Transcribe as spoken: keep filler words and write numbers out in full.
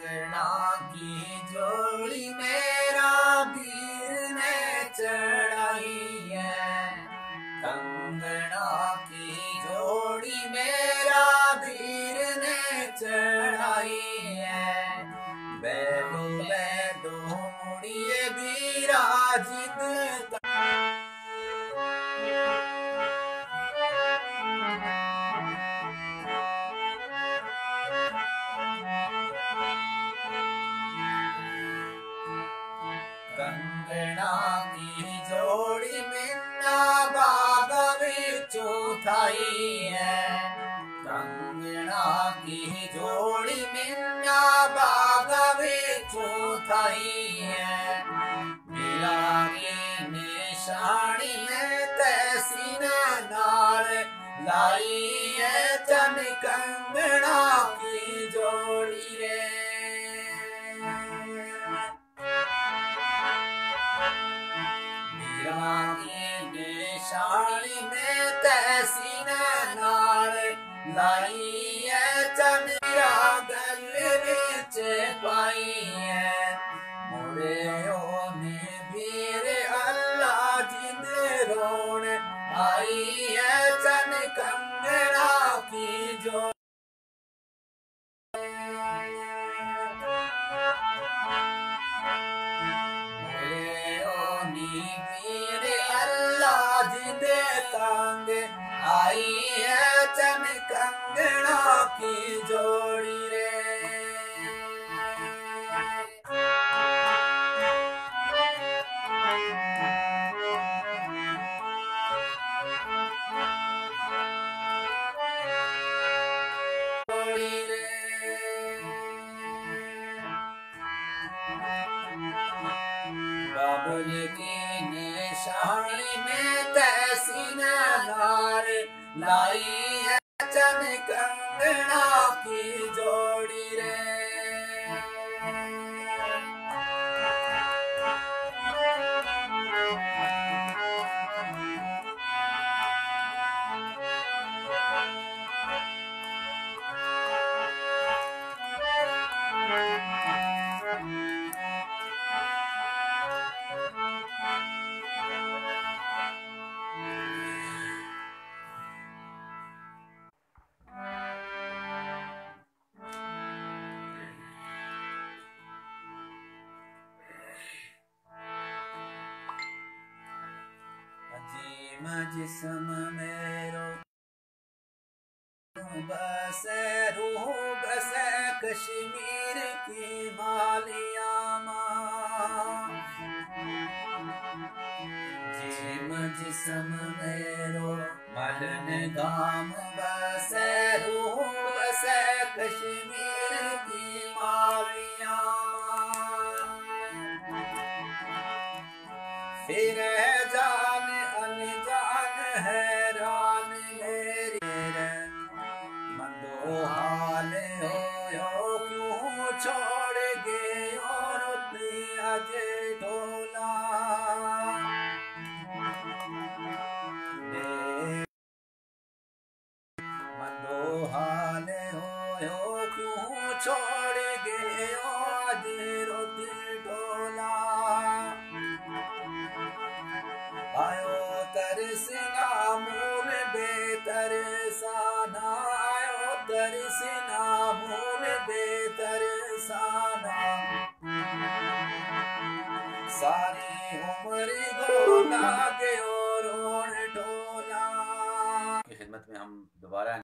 कंगना की जोड़ी मेरा वीर ने चढ़ाई है। कंगना की जोड़ी मेरा वीर ने चढ़ाई है। बैठो बैठो मुड़िए वीरा जिद कंगना की जोड़ी मिन्ना बाग विचू थाई है। कंगना की जोड़ी मिन्ना बाग विचू थाई है। मेरा की निशानी है तहसीन नाल लाई है। चन कंगना की जोड़ी रे निशानी में तहसीन नाल लाई है। चंद्रा गल विच पाई है। मुड़े ओने वीर अल्लाह जिंद रोण आई है। चन कंगना की जो तंग आई है। चन कंगना की जोड़ी रे जोड़ी रे बाबुल की निशानी में तहसीन नार लाई है। चन कंगना की जोड़ी रे जिस्म मेरो बसे रूह बसे कश्मीर की मालिया जिम जिस्म मेरो मलन गाम बसे रूह बसे कश्मीर की मालिया फिर जान अनजान हैरान मेरी मंदो हाल हो क्यों छोड़ गए और अजे ढोला मंदो हाल हो क्यों छोड़ गए आज रोटी ढोला आयो तरसना मूल बेतरसाना आयो तरसना मूल बेतरसाना सारी उम्र को लागे और रोन ढोला की खिदमत में हम दोबारा